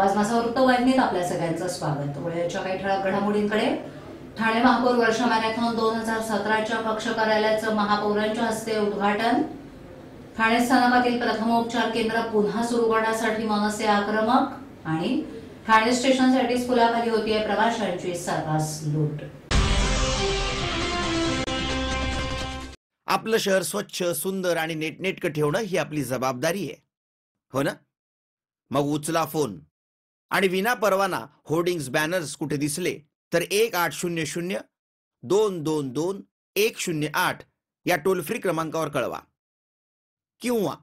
आवाज माझा वृत्तवाहिनीत आपल्या सगळ्यांचं स्वागत। वेळेच्या काही ठळक घडामोडींकडे। ठाणे महापौर वर्षा मॅरेथॉन 2017च्या कक्ष कार्यालयाचं महापौरांच्या हस्ते उद्घाटन। ठाणे स्थानकातील प्रथमोपचार केंद्र पुन्हा सुरू करण्यासाठी मनसे आक्रमक आणि ठाणे स्टेशनसाठी पुलाखाली होतीये प्रवाशांची सर्रास लूट। आपलं शहर स्वच्छ, सुंदर आणि नेटनेटकं ठेवणं ही आपली जबाबदारी आहे, हो ना? मग उचला फोन आणि विना परवाना होर्डिंग्स, बॅनर्स कुठे दिसले तर 1800-222-108 या टोल फ्री क्रमांकावर कळवा किंवा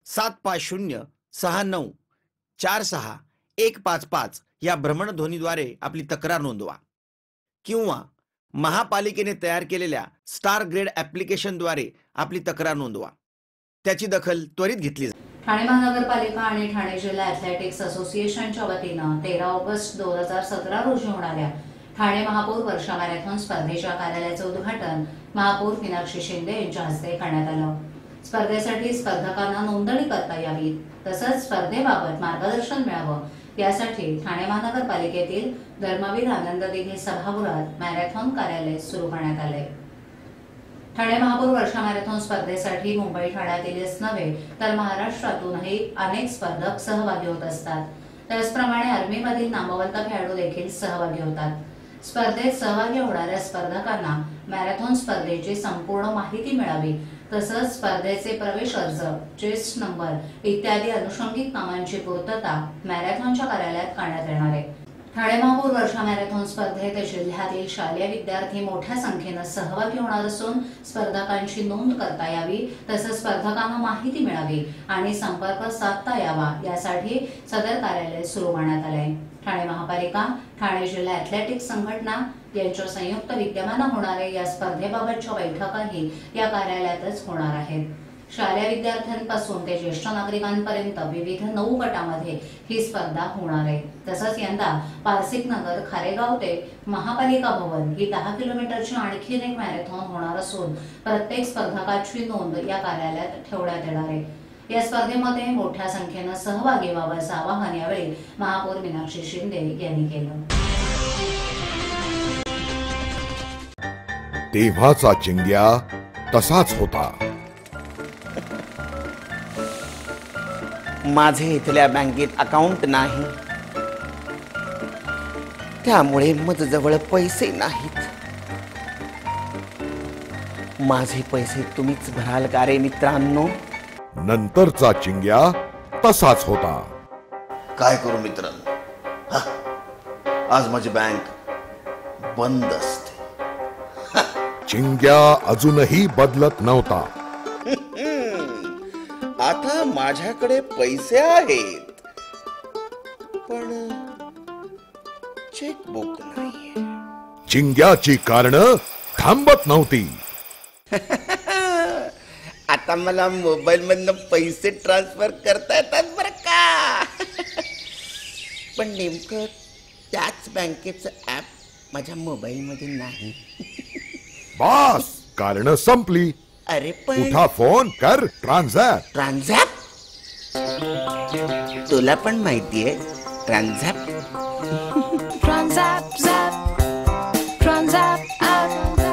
7506946155 या भ्रमणध्वनीद्वारे आपली तक्रार नोंदवा किंवा महापालिकेने तयार केलेल्या स्टार ग्रेड ॲप्लिकेशनद्वारे आपली तक्रार नोंदवा। त्याची दखल त्वरित घेतली जाईल। ठाणे महानगरपालिका आणि ठाणे जिल्हा ॲथलेटिक्स असोसिएशनच्या वतीनं 13 ऑगस्ट 2017 रोजी होणाऱ्या ठाणे महापौर वर्षा मॅरेथॉन स्पर्धेच्या कार्यालयाचं उद्घाटन महापौर मीनाक्षी शिंदे यांच्या हस्ते करण्यात आलं। स्पर्धेसाठी स्पर्धकांना नोंदणी करता यावी तसंच स्पर्धेबाबत मार्गदर्शन मिळावं यासाठी ठाणे महानगरपालिकेतील धर्मवीर आनंद दिघे सभागृहात मॅरेथॉन कार्यालय सुरू करण्यात आले। ठाणे महापौर वर्षा मॅरेथॉन स्पर्धेसाठी मुंबई ठाण्यातीलच नव्हे तर महाराष्ट्रातूनही अनेक स्पर्धक सहभागी होत असतात। त्याचप्रमाणे आर्मीमधील नामवंत खेळाडू देखील सहभागी होतात। स्पर्धेत सहभागी होणाऱ्या स्पर्धकांना मॅरेथॉन स्पर्धेची संपूर्ण माहिती मिळावी तसंच स्पर्धेचे प्रवेश अर्ज, चेस्ट नंबर इत्यादी अनुषंगिक कामांची पूर्तता मॅरेथॉनच्या कार्यालयात करण्यात येणार आहे। ठाणे महापौर वर्षा मॅरेथॉन स्पर्धेत जिल्ह्यातील शालेय विद्यार्थी मोठ्या संख्येनं सहभागी होणार असून स्पर्धकांची नोंद करता यावी तसंच स्पर्धकांना माहिती मिळावी आणि संपर्क साधता यावा यासाठी सदर कार्यालय सुरू करण्यात आले आहे। ठाणे महापालिका, ठाणे जिल्हा ॲथलेटिक्स संघटना यांच्या संयुक्त विद्यमानं होणाऱ्या या स्पर्धेबाबतच्या बैठकाही या कार्यालयातच होणार आहेत। शालेय विद्यार्थ्यांपासून ते ज्येष्ठ नागरिकांपर्यंत विविध 9 गटांमध्ये ही स्पर्धा होणार आहे। तसंच यंदा पारसिक नगर, खारेगाव ते महापालिका भवन ही 10 किलोमीटरची आणखी एक मॅरेथॉन होणार असून प्रत्येक स्पर्धकाची नोंद या कार्यालयात ठेवण्यात येणार आहे। या स्पर्धेमध्ये मोठ्या संख्येनं सहभागी व्हावं असं आवाहन यावेळी महापौर मीनाक्षी शिंदे यांनी केलं। तेव्हाचा चिंग्या तसाच होता। माझे इथल्या बँकेत अकाउंट नाही, त्यामुळे माझ्याजवळ पैसे नाहीत। माझे पैसे तुम्हीच भराल का रे मित्रांनो? नंतरचा चिंग्या तसाच होता। काय करू मित्रांनो, आज माझी बँक बंद असते। चिंग्या अजूनही बदलत नव्हता। आता माझ्याकडे पैसे आहेत पण चेकबुक नाहीये। चिंग्याची कारणं थांबत नव्हती। आता मला मोबाईल मधनं पैसे ट्रान्सफर करता येतात बरं का? पण नेमकं त्याच बँकेचं ऍप माझ्या मोबाईल मध्ये नाही। बस कारणं संपली। अरे पण उठा, फोन कर, ट्रान्झॅक्ट। ट्रान्झॅक्ट? तुला पण माहितीये ट्रान्झॅक्ट? ट्रान्झॅक्ट झॅप, transact app,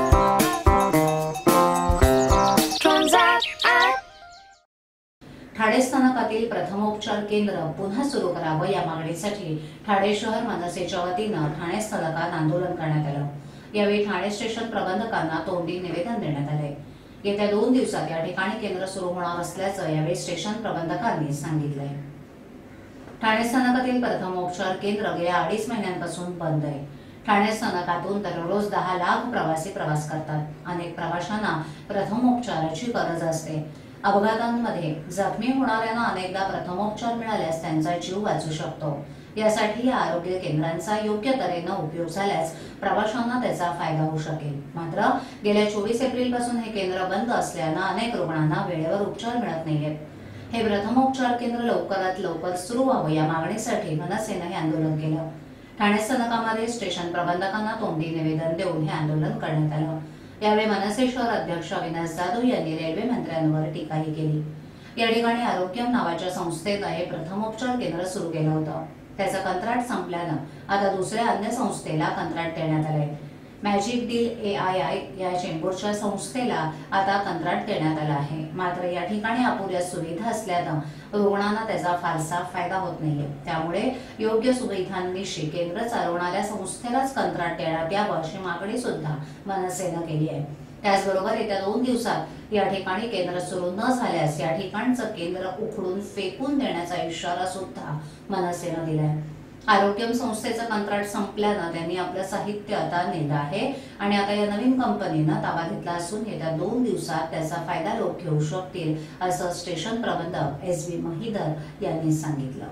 transact app. Thane स्थानकातील प्रथमोपचार केंद्र पुन्हा सुरू करावं या मागणीसाठी ठाणे शहर मनसेच्या वतीनं ठाणे स्थानकात आंदोलन करण्यात आलं। यावेळी ठाणे स्टेशन प्रबंधकांना तोंडी निवेदन देण्यात आले। येत्या 2 दिवसात या ठिकाणी केंद्र सुरू होणार असल्याचं यावेळी स्टेशन प्रबंधकांनी सांगितलंय। ठाणे स्थानकातील प्रथमोपचार केंद्र गेल्या 2.5 महिन्यांपासून बंद आहे। ठाणे स्थानकातून दररोज 10 लाख प्रवासी प्रवास करतात। अनेक प्रवाशांना प्रथमोपचाराची गरज असते। अपघातांमध्ये जखमी होणाऱ्यांना अनेकदा प्रथमोपचार मिळाल्यास त्यांचा जीव वाचू शकतो। यासाठी या आरोग्य केंद्रांचा योग्य तऱ्हेनं उपयोग झाल्यास प्रवाशांना त्याचा फायदा होऊ शकेल। मात्र गेल्या 24 एप्रिल पासून हे केंद्र बंद असल्यानं अनेक रुग्णांना वेळेवर उपचार मिळत नाहीयेत। हे प्रथमोपचार केंद्र लवकरात लवकर सुरू व्हावं या मागणीसाठी मनसेनं हे आंदोलन केलं। ठाणे स्थानकामध्ये स्टेशन प्रबंधकांना तोंडी निवेदन देऊन हे आंदोलन करण्यात आलं। यावेळी मनसे शहर अध्यक्ष अविनाश जाधव यांनी रेल्वे मंत्र्यांवर टीकाही केली। या ठिकाणी आरोग्यम नावाच्या संस्थेनं हे प्रथमोपचार केंद्र सुरू केलं होतं। त्याचं कंत्राट संपल्यानं आता दुसऱ्या अन्य संस्थेला कंत्राट देण्यात आलंय. मॅजिक डील AII या चेंबूरच्या संस्थेला आता कंत्राट देण्यात आलं आहे. मात्र या ठिकाणी अपुऱ्या सुविधा असल्यानं रुग्णांना त्याचा फारसा फायदा होत नाहीये. त्यामुळे योग्य सुविधांनिशी केंद्र चालवणाऱ्या संस्थेलाच कंत्राट देण्यात यावं अशी मागणी सुद्धा मनसेनं केली आहे. त्याचबरोबर येत्या 2 दिवसात या ठिकाणी केंद्र सुरू न झाल्यास या ठिकाणचं केंद्र उखडून फेकून देण्याचा इशारा सुद्धा मनसेनं दिलाय. आरोग्यम संस्थेचं कंत्राट संपल्यानं त्यांनी आपलं साहित्य आता नेलं आहे आणि आता या नवीन कंपनीनं ताबा घेतला असून येत्या 2 दिवसात त्याचा फायदा लोक घेऊ शकतील असं स्टेशन प्रबंधक SB महिदर यांनी सांगितलं.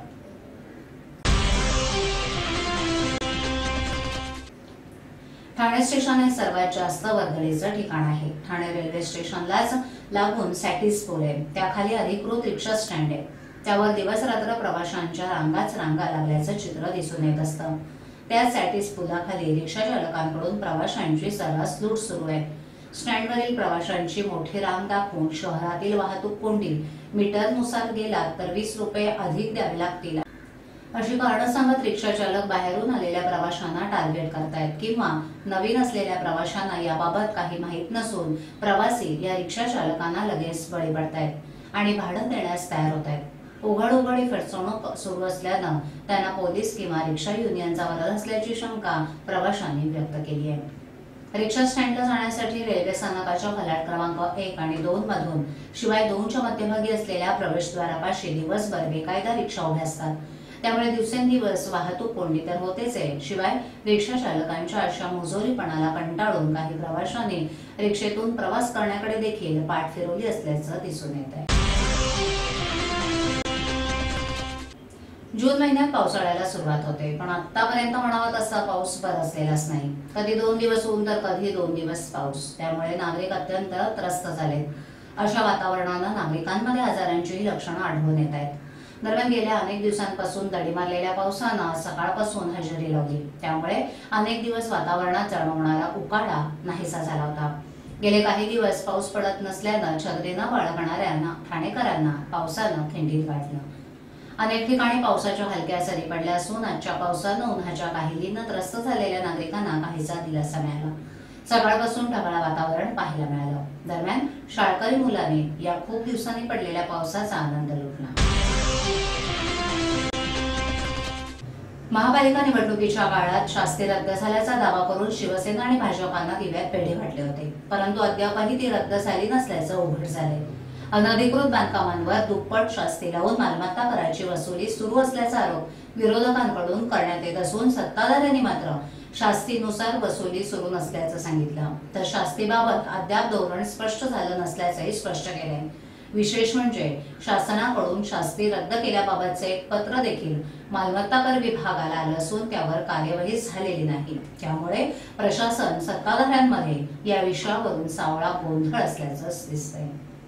ठाणे स्टेशन हे सर्वात जास्त वर्दळीचं ठिकाण आहे. ठाणे रेल्वे स्टेशनलाच लागून सॅटिस पूल आहे. त्याखाली अधिकृत रिक्षा स्टँड आहे. त्यावर दिवस रात्र प्रवाशांच्या रांगाच रांगा लागल्याचं चित्र दिसून येत असतं. त्या सॅटिस पुलाखाली रिक्षा चालकांकडून प्रवाशांची सर्रास लूट सुरू आहे. स्टँडवरील प्रवाशांची मोठी रांग दाखवून शहरातील वाहतूक कोंडी मीटरनुसार गेलात तर 20 रुपये अधिक द्यावे लागतील अशी कारणं सांगत रिक्षा चालक बाहेरून आलेल्या प्रवाशांना टार्गेट करतायत किंवा नवीन असलेल्या प्रवाशांना याबाबत काही माहीत नसून प्रवासी या रिक्षा चालकांना लगेच बळी पडतायत आणि भाडं देण्यास तयार होत आहेत. उघड फसवणूक सुरू असल्यानं त्यांना पोलीस किंवा रिक्षा युनियनचा वरद असल्याची शंका प्रवाशांनी व्यक्त केली आहे. रिक्षा स्टँडला जाण्यासाठी रेल्वे स्थानकाच्या फलाट क्रमांक 1 आणि 2 मधून शिवाय 2च्या मध्यभागी असलेल्या प्रवेशद्वारापाशी दिवसभर बेकायदा रिक्षा उभ्या असतात. त्यामुळे दिवसेंदिवस वाहतूक कोंडी तर होतेच आहे. शिवाय रिक्षा चालकांच्या अशा मुजोरीपणाला कंटाळून काही प्रवाशांनी रिक्षेतून प्रवास करण्याकडे देखील पाठ फिरवली असल्याचं दिसून येत आहे. जून महिन्यात पावसाळ्याला सुरुवात होते, पण आतापर्यंत म्हणावा तसा पाऊस बरसलेलाच नाही. कधी 2 दिवस ऊन तर कधी 2 दिवस पाऊस. त्यामुळे नागरिक अत्यंत त्रस्त झालेत. अशा वातावरणानं नागरिकांमध्ये आजारांचीही लक्षणं आढळून येत आहेत. दरम्यान गेल्या अनेक दिवसांपासून दडी मारलेल्या पावसानं सकाळपासून हजेरी लावली. त्यामुळे अनेक दिवस वातावरणात जाणवणारा उकाडा नाहीसा झाला होता. गेले काही दिवस पाऊस पडत नसल्यानं छत्रीनं बाळगणाऱ्या ठाणेकरांना पावसानं खिंडीत गाठलं. अनेक ठिकाणी पावसाच्या हलक्या सरी पडल्या असून आजच्या पावसानं उन्हाच्या काहिलीनं त्रस्त झालेल्या नागरिकांना काहीसा दिलासा मिळाला. सकाळपासून ढगाळ वातावरण पाहायला मिळालं. दरम्यान शाळकरी मुलांनी या खूप दिवसांनी पडलेल्या पावसाचा आनंद लुटला. महापालिका निवडणुकीच्या काळात शास्ती रद्द झाल्याचा दावा करून शिवसेना आणि भाजपानं दिव्यात पेढे वाटले होते, परंतु अद्यापही ती रद्द झाली नसल्याचं उघड झालंय. अनधिकृत बांधकामांवर दुप्पट शास्ती लावून मालमत्ता कराची वसुली सुरू असल्याचा आरोप विरोधकांकडून करण्यात येत असून सत्ताधाऱ्यांनी मात्र शास्तीनुसार वसुली सुरू नसल्याचं सांगितलं. तर शास्तीबाबत अद्याप धोरण स्पष्ट झालं नसल्याचंही स्पष्ट केलंय. विशेष म्हणजे शासनाकडून शास्ती रद्द केल्याबाबतचे एक पत्र देखील मालमत्ता कर विभागाला आलं असून त्यावर कार्यवाही झालेली नाही. त्यामुळे प्रशासन सत्ताधाऱ्यांमध्ये या विषयावरून सावळा गोंधळ असल्याचं दिसतंय.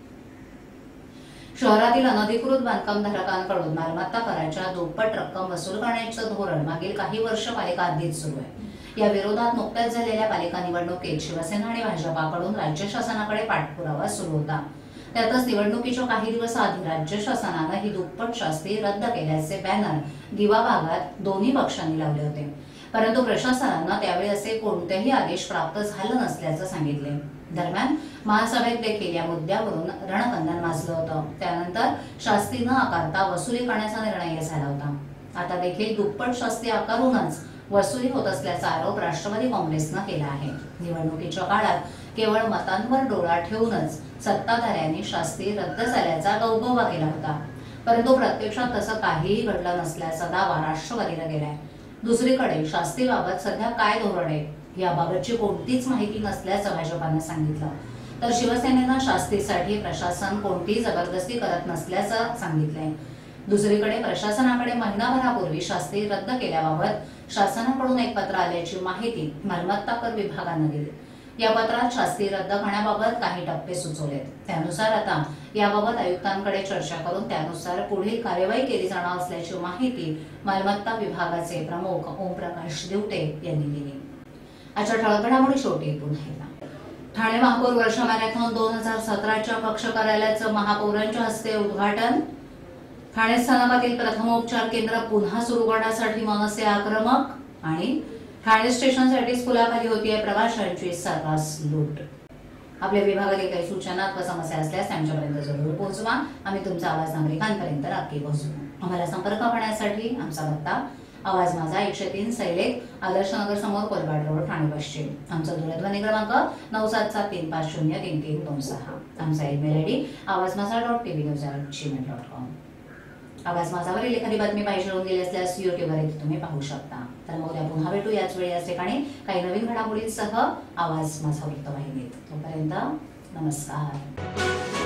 शहरातील अनधिकृत बांधकामधारकांकडून मालमत्ता कराच्या दुप्पट रक्कम वसूल करण्याचं धोरण मागील काही वर्ष पालिका आधीच सुरू आहे. या विरोधात नुकत्याच झालेल्या पालिका निवडणुकीत शिवसेना आणि भाजपाकडून राज्य शासनाकडे पाठपुरावा सुरू होता. त्यातच निवडणुकीच्या काही दिवस आधी राज्य शासनानं ही दुप्पट शास्ती रद्द केल्याचे बॅनर दिवा भागात दोन्ही पक्षांनी लावले होते, परंतु प्रशासनानं त्यावेळी असे कोणतेही आदेश प्राप्त झालं नसल्याचं सांगितले. दरम्यान महासभेत देखील या मुद्द्यावरून रणकंदन माजलं होतं. त्यानंतर शास्ती न आकारता वसुली करण्याचा निर्णय झाला होता. आता देखील दुप्पट शास्ती आकारूनच वसुली होत असल्याचा आरोप राष्ट्रवादी काँग्रेसनं केला आहे. निवडणुकीच्या काळात केवळ मतांवर डोळा ठेवूनच सत्ताधाऱ्यांनी शास्ती रद्द झाल्याचा गौगोबा केला होता, परंतु प्रत्यक्षात तसं काहीही घडलं नसल्याचा दावा राष्ट्रवादीला केलाय. दुसरीकडे शास्तीबाबत सध्या काय धोरण आहे याबाबतची कोणतीच माहिती नसल्याचं भाजपानं सांगितलं. तर शिवसेनेनं शास्तीसाठी प्रशासन कोणतीही जबरदस्ती करत नसल्याचं सांगितलंय. दुसरीकडे प्रशासनाकडे महिनाभरापूर्वी शास्ती रद्द केल्याबाबत शासनाकडून एक पत्र आल्याची माहिती मालमत्ता कर विभागानं दिली. या पत्रात शास्ती रद्द करण्याबाबत काही टप्पे सुचवलेत. त्यानुसार आता याबाबत आयुक्तांकडे चर्चा करून त्यानुसार पुढील कार्यवाही केली जाणार असल्याची माहिती मालमत्ता विभागाचे प्रमुख ओमप्रकाश दिवटे यांनी दिली. आजच्या ठळक घडामोडी शेवटी पुन्हा एकदा. ठाणे महापौर वर्षा मॅरेथॉन 2017च्या कक्ष कार्यालयाचं महापौरांच्या हस्ते उद्घाटन. ठाणे स्थानकातील प्रथमोपचार केंद्र पुन्हा सुरू करण्यासाठी मनसे आक्रमक आणि ठाणे स्टेशनसाठी पुलाखाली होतीये प्रवाशांची सर्रास लूट. आपल्या विभागातील काही सूचना व समस्या असल्यास त्यांच्यापर्यंत जरूर पोहोचवा. आम्ही तुमचा आवाज नागरिकांपर्यंत नक्की पोहोचवू. आम्हाला संपर्क करण्यासाठी आमचा पत्ता आवाज माझा 103 सैलेख आदर्शनगर समोर कोलवाड रोड ठाणे पश्चिम. आमचा दूरध्वनी क्रमांक 9773503326. आमचा ईमेल आयडी awazmaza.tvnews@gmail.com. आवाज माझावरील एखादी बातमी पाहिजे होऊन गेली असल्यास युट्यूबवर तुम्ही पाहू शकता. तर मग उद्या पुन्हा भेटू याच वेळी याच ठिकाणी काही नवीन घडामोडींसह आवाज माझा वृत्तवाहिनीत. तोपर्यंत नमस्कार.